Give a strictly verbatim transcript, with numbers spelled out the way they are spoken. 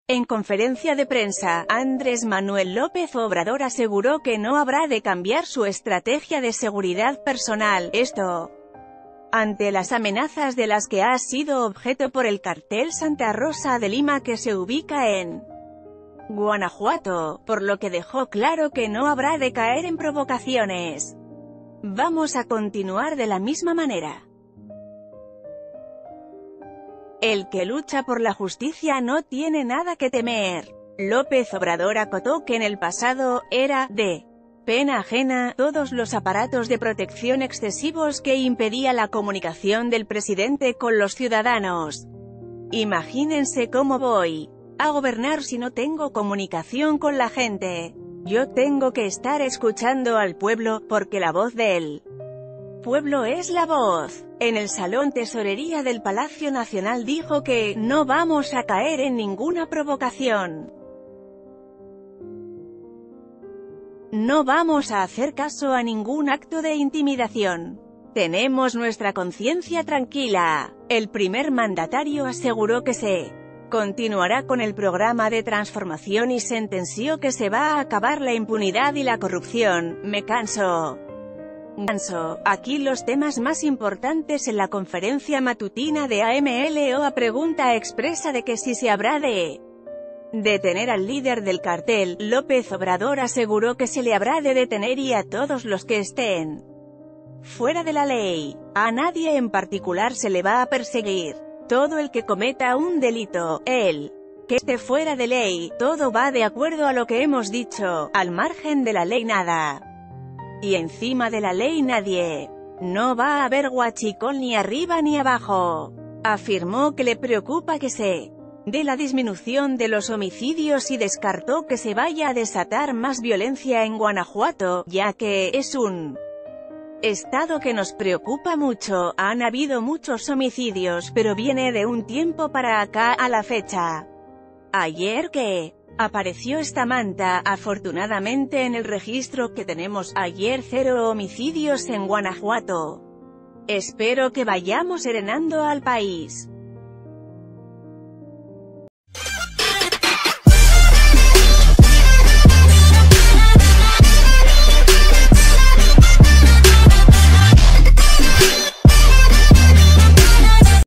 En conferencia de prensa, Andrés Manuel López Obrador aseguró que no habrá de cambiar su estrategia de seguridad personal, esto ante las amenazas de las que ha sido objeto por el Cartel Santa Rosa de Lima, que se ubica en Guanajuato, por lo que dejó claro que no habrá de caer en provocaciones. Vamos a continuar de la misma manera. El que lucha por la justicia no tiene nada que temer. López Obrador acotó que en el pasado, era, de pena ajena, todos los aparatos de protección excesivos que impedía la comunicación del presidente con los ciudadanos. Imagínense cómo voy a gobernar si no tengo comunicación con la gente. Yo tengo que estar escuchando al pueblo, porque la voz del pueblo es la voz. En el Salón Tesorería del Palacio Nacional dijo que no vamos a caer en ninguna provocación. No vamos a hacer caso a ningún acto de intimidación. Tenemos nuestra conciencia tranquila. El primer mandatario aseguró que se continuará con el programa de transformación y sentenció que se va a acabar la impunidad y la corrupción. Me canso. Canso. Aquí los temas más importantes en la conferencia matutina de A M L O. A pregunta expresa de que si se habrá de detener al líder del cartel, López Obrador aseguró que se le habrá de detener y a todos los que estén fuera de la ley. A nadie en particular se le va a perseguir. Todo el que cometa un delito, el que esté fuera de ley, todo va de acuerdo a lo que hemos dicho, al margen de la ley nada. Y encima de la ley nadie. No va a haber huachicol ni arriba ni abajo. Afirmó que le preocupa que se dé la disminución de los homicidios y descartó que se vaya a desatar más violencia en Guanajuato, ya que es un estado que nos preocupa mucho. Han habido muchos homicidios, pero viene de un tiempo para acá a la fecha. Ayer que apareció esta manta, afortunadamente en el registro que tenemos, ayer cero homicidios en Guanajuato. Espero que vayamos serenando al país.